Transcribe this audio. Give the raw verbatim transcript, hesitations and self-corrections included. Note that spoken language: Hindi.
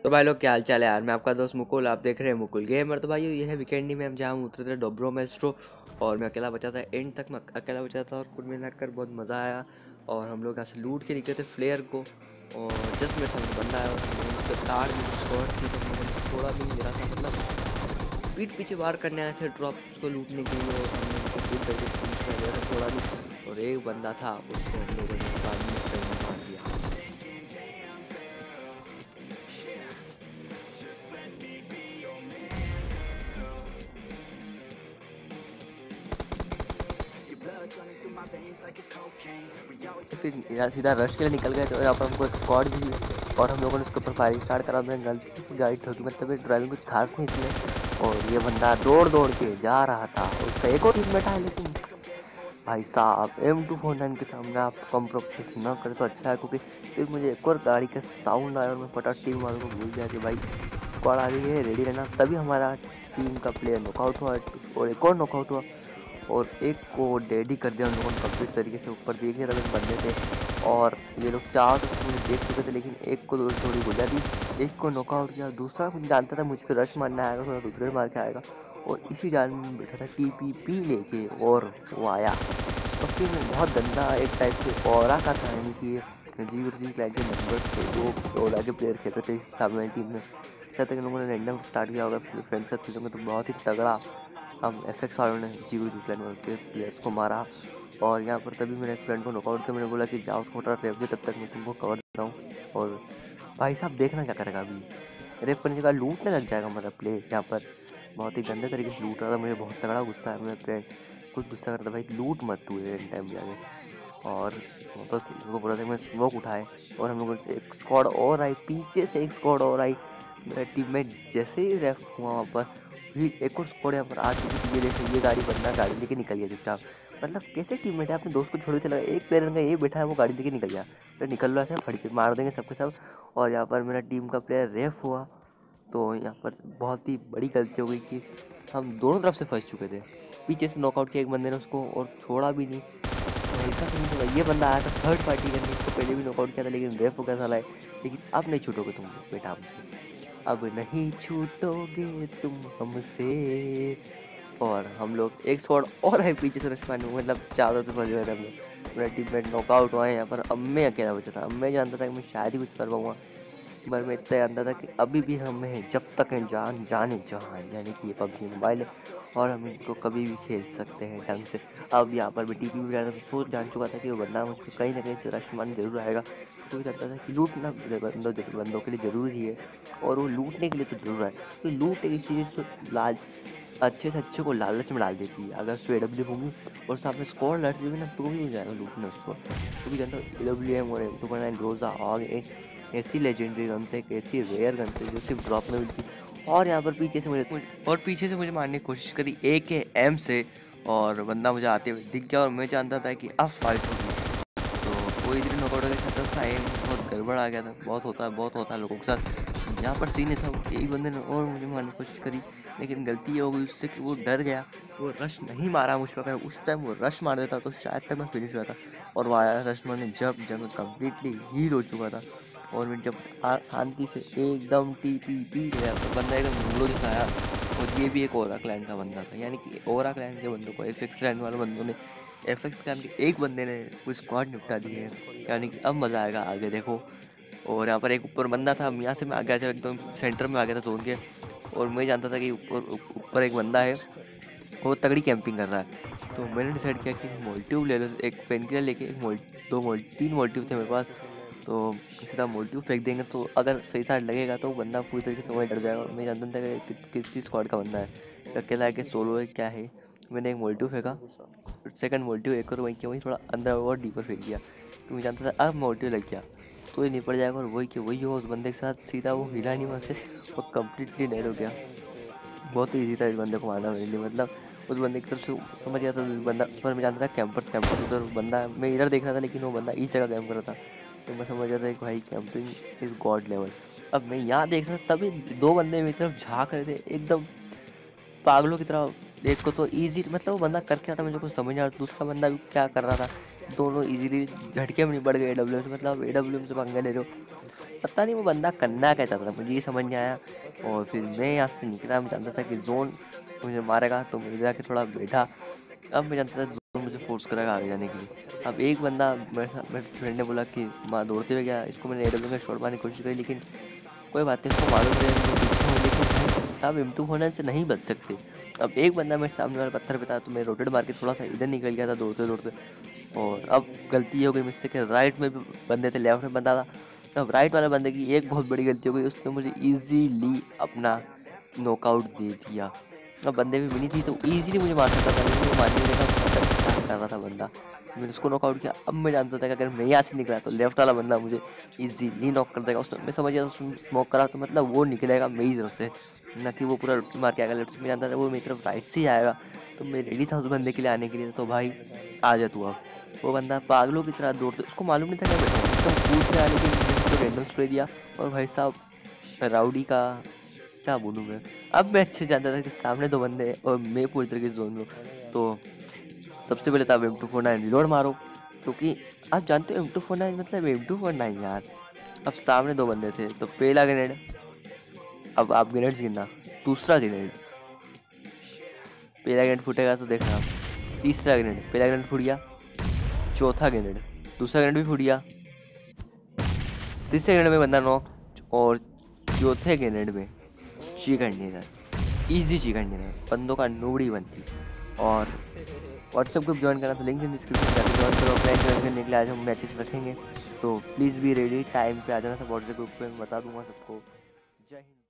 तो भाई लोग क्या हाल चाल है यार। मैं आपका दोस्त मुकुल, आप देख रहे हैं मुकुल गेमर। तो भाई ये है वीकेंड में हम जहाँ उतरे थे डोब्रो मेस्ट्रो, और मैं अकेला बचा था। एंड तक मैं अकेला बचा था और कुल मिलाकर बहुत मज़ा आया। और हम लोग यहाँ से लूट के निकले थे फ्लेयर को, और जस्ट मेरे सामने बंदा आया और हम लोगों ने उसके तार में स्क्वाड थी तो हम लोगों ने थोड़ा भी नहीं गिरा था। मतलब पीठ पीछे बाहर करने आए थे ड्रॉप उसको लूटने के लिए, और हमने उनको पूरी तरीके से फिनिश कर दिया था थोड़ा भी। और एक बंदा था उसको हम लोगों ने बाद में करने मार दिया। फिर यहाँ सीधा रश के लिए निकल गए। तो यहाँ पर हमको एक स्क्वाड भी हुई और हम लोगों ने उसके ऊपर फायरिंग स्टार्ट करा। मैंने गलती से गाड़ी ठोकी, मतलब ये ड्राइविंग कुछ खास नहीं इसमें। और ये बंदा दौड़ दौड़ के जा रहा था, उसका एक और टीममेट है, लेकिन भाई साहब एम टू फोर नाइन के सामने आप कॉम्प्रोमाइज ना करें तो अच्छा है, क्योंकि फिर मुझे एक और गाड़ी का साउंड आया और मैं फटाक टीम वालों को भूल गया कि भाई स्क्वाड आ रही है, रेडी रहना। तभी हमारा टीम का प्लेयर नॉकआउट हुआ और एक और नॉकआउट हुआ, और एक को डेडी कर दिया उन लोगों ने कंप्लीट तरीके से। ऊपर देखने लगे बंदे थे और ये लोग चार तो मुझे देख चुके थे, लेकिन एक को थोड़ी गुजा दी, एक को नॉकआउट किया। दूसरा मुझे जानता था मुझ पर रश मारना आएगा, थोड़ा रुद्र मार के आएगा, और इसी जाल में बैठा था टी पी पी लेके, और वो आया। तो फिर बहुत गंदा एक टाइप से और का था, यानी कि जी गुरुजी क्लाइंट के मेम्बर्स थे वो और आगे प्लेयर खेल रहे थे इस सामने टीम में। शायद तक इन लोगों ने रैंडम स्टार्ट किया होगा, फिर फ्रेंड्स साथ खेलोगे तो बहुत ही तगड़ा हम एफ एक्स वालों ने जी गुरुजी क्लाइंट के प्लेयर्स को मारा। और यहाँ पर तभी मेरे एक फ्रेंड को नॉकआउट किया। मैंने बोला कि जाओ उसको थोड़ा रेप दे, तब तक मैं तुमको कवर देता हूँ। और भाई साहब देखना क्या करेगा, अभी रेप करने के बाद लूटने लग जाएगा मेरा प्ले। यहाँ पर बहुत ही गंदे तरीके से लूट रहा था, मुझे बहुत तगड़ा गुस्सा है। मेरे फ्रेंड कुछ गुस्सा करता, भाई लूट मत तू एंड टाइम जाके। और बस उनको बोला था मैं स्मोक उठाए, और हम लोगों से एक स्क्वाड और आई, पीछे से एक स्क्वाड और आई। मेरा टीम में जैसे ही रेफ हुआ वहाँ पर फिर एक और स्क्वाड यहाँ पर आ चुकी थी। ये देखो ये गाड़ी बंदा गाड़ी लेके निकल गया चुपचाप। मतलब कैसे टीममेट है, अपने दोस्त को छोड़ के चला गया। एक प्लेयर का ये बैठा है, वो गाड़ी लेके निकल गया, तो निकल रहा था फट के मार देंगे सबके सब। और यहाँ पर मेरा टीम का प्लेयर रेफ हुआ, तो यहाँ पर बहुत ही बड़ी गलती हो गई कि हम दोनों तरफ से फंस चुके थे। पीछे से नॉकआउट किया एक बंदे ने उसको, और छोड़ा भी नहीं। तो हल्का सा नहीं छोड़ा। ये बंदा आया था थर्ड पार्टी करने, इसको पहले भी नॉकआउट किया था, लेकिन रेफ हो गया साला है। लेकिन अब नहीं छूटोगे तुम बेटा हमसे, अब नहीं छूटोगे तुम हमसे। और हम लोग एक स्क्वाड और है पीछे से रश मारने, मतलब चारों से फंसे हुए थे हम लोग। मेरा टीममेट नॉकआउट हुआ है यहाँ पर। अब मैं अकेला बचा था। अब मैं जानता था कि मैं शायद ही कुछ कर पाऊँगा, पर मैं इतना जानता था कि अभी भी हम हैं जब तक हैं जान जाने जहान, यानी कि ये पबजी मोबाइल है और हम इनको कभी भी खेल सकते हैं ढंग से। अब यहाँ पर भी टी पी भी रहा था, सोच जान चुका था कि वो बंदा मुझ पर कहीं ना कहीं से रश मारने जरूर आएगा, क्योंकि जानता था कि लूटना बंदों बंदों के लिए ज़रूरी है, और वो लूटने के लिए तो जरूर आए। तो लूट एक चीज़ तो लाल अच्छे से अच्छे को लालच में डाल देती है। अगर उसको ए डब्ल्यू होंगी और सामने स्कोर लड़ रही होगी ना, तो भी हो जाएगा लूटना उसको, क्योंकि जानता हूँ ए डब्ल्यू एम और एम टू नाइन रोज़ा और एक ऐसी लेजेंडरी गन से, एक ऐसी रेयर गन से जो सिर्फ ड्रॉप में मिलती। और यहाँ पर पीछे से मुझे और पीछे से मुझे मारने की कोशिश करी ए के एम से, और बंदा मुझे आते हुए दिख गया, और मैं जानता था कि अब फाइट होगी। तो वो इधर नॉकआउट हो गया था, उसका एम बहुत गड़बड़ आ गया था। बहुत होता है बहुत होता है लोगों के साथ। यहाँ पर सीन ऐसा एक बंदे ने और मुझे मारने की कोशिश करी, लेकिन गलती ये हो गई उससे कि वो डर गया। वो रश नहीं मारा मुझ पर। अगर उस टाइम वो रश मार देता तो शायद तक मैं फिनिश हुआ था। और वो आया रश मारने, जब जब मैं कम्प्लीटली हील हो चुका था, और मैं जब शांति से एकदम टी पी पी गया तो बंदा एकदम मुड़ो जैसा आया। और ये भी एक ओरा क्लैन का बंदा था, यानी कि ओरा क्लैन के बंदों को एफ एक्स क्लैन वाले बंदों ने एफ एक्स क्लैन के एक बंदे ने पूरी स्क्वाड निपटा दी है, यानी कि अब मज़ा आएगा आगे देखो। और यहाँ पर एक ऊपर बंदा था, यहाँ से मैं आ गया था एकदम सेंटर में आ गया था जोन के, और मैं जानता था कि ऊपर ऊपर एक बंदा है, वो तगड़ी कैंपिंग कर रहा है। तो मैंने डिसाइड किया कि मोल्टिव ले लो, एक पेन किलर लेके एक मोल दो मोल तीन मोल्टिव थे मेरे पास। तो सीधा मोल्टिव फेंक देंगे तो अगर सही साइड लगेगा तो बंदा पूरी तरीके से वहीं डर जाएगा। मैं जानता था कि कितनी स्क्वाड का बंदा है, अकेला है कि सोलो है क्या है। मैंने एक मोल्टिव फेंका, सेकंड मोल्टिव एक और वहीं के वहीं थोड़ा अंदर और डीपर फेंक दिया, तो मैं जानता था अब मोल्टिव लग गया तो ये निपट जाएगा। और वही के वही हो उस बंदे के साथ, सीधा वो हिला नहीं वहाँ से, वो कम्प्लीटली डेड हो गया। बहुत ईजी था इस बंदे को मारना मेरे लिए, मतलब उस बंदे की तरफ से समझ गया था बंदा, पर मैं जानता था कैंपर्स कैंपर्स उधर बंदा, मैं इधर देख रहा था लेकिन वो बंदा इस जगह कैंप कर रहा था। तो मैं समझ गया था कि भाई कैंपिंग इज़ गॉड लेवल। अब मैं यहाँ देख रहा था, तभी दो बंदे मेरी तरफ झाँक रहे थे एकदम पागलों की तरह, एक को तो ईजी, मतलब वो बंदा कर क्या था मुझे कुछ समझ नहीं आ रहा, दूसरा बंदा भी क्या कर रहा था, दोनों इजीली झटके में नहीं बढ़ गए ए डब्ल्यू एम से, मतलब ए डब्ल्यू एम से पंगे ले रहे हो, पता नहीं वो बंदा करना क्या चाहता था, मुझे ये समझ नहीं आया। और फिर मैं यहाँ से निकला, मैं जानता था कि जोन मुझे मारेगा, तो मुझे जाके थोड़ा बैठा। अब मैं जानता था जोन मुझे फोर्स करेगा आगे जाने के लिए। अब एक बंदा मेरे मेरे फ्रेंड ने बोला कि माँ दौड़ते हुए गया, इसको मैंने ए डब्ल्यू का शॉट मारने की कोशिश करी, लेकिन कोई बात नहीं, इसको मालूम है मैं पीछे हूँ, लेकिन अब एम टू होने से नहीं बच सकते। अब एक बंदा मेरे सामने वाले पत्थर पे था, तो मैं रोटेट मार के थोड़ा सा इधर निकल गया था दौड़ते दौड़ते। और अब गलती ये हो गई मुझसे कि राइट में भी बंदे थे, लेफ्ट में बंदा था। अब राइट वाले बंदे की एक बहुत बड़ी गलती हो गई, उसने मुझे ईजीली अपना नॉकआउट दे दिया। अब बंदे भी मिली थी तो ईजीली मुझे मार सकता था, लेकिन वो मारने नहीं देखा, पता नहीं क्या कर रहा था बंदा। मैंने उसको नॉकआउट किया। अब मैं जानता था कि अगर मैं यहाँ से निकला तो लेफ्ट वाला बंदा मुझे इजीली नॉक कर देगा। उसने मैं समझ गया उसने स्मोक करा, तो मतलब वो निकलेगा मेरी तरफ से, ना कि वो पूरा रुट्टी मार के आएगा लेफ्ट से। मैं जानता था वो मेरी तरफ राइट से ही आएगा, तो मैं रेडी था उस बंदे के लिए आने के लिए। तो भाई आ जा तू। अब वो बंदा पागलों की तरह दौड़ते, उसको मालूम नहीं था क्या बैठा हूँ, उसको कूद के आने के लिए उसको रैंडम स्प्रे दिया। और भाई साहब राउडी का क्या बोलूँ मैं, अब मैं अच्छे जानता था कि सामने दो बंदे हैं और मैं पूरी तरीके से जोन में। तो सबसे पहले था M two four nine reload मारो, क्योंकि आप जानते हो एम टू फोर नाइन मतलब एम टू फोर नाइन यार। अब सामने दो बंदे थे, तो पहला ग्रेनेड, अब आप ग्रेनेड्स गिनना, दूसरा ग्रेनेड, पहला ग्रेनेड फूटेगा तो देखना, तीसरा ग्रेनेड, पहला ग्रेनेड फूट गया, चौथा ग्रेनेड, दूसरा ग्रेनेड भी फूट गया, तीसरे ग्रेनेड में बंदा नॉक, और चौथे ग्रेनेड में chicken dinner, easy chicken dinner, बंदों का नूबड़ी बनती। और व्हाट्सएप ग्रुप ज्वाइन करना तो लिंक इन डिस्क्रिप्शन में जाकर ज्वाइन करो। फ्रेंड ज्वाइन करने के लिए आज हम मैचेस रखेंगे, तो प्लीज़ बी रेडी, टाइम पे आ जाना सब व्हाट्सएप ग्रुप पे, मैं बता दूंगा सबको। जय हिंद।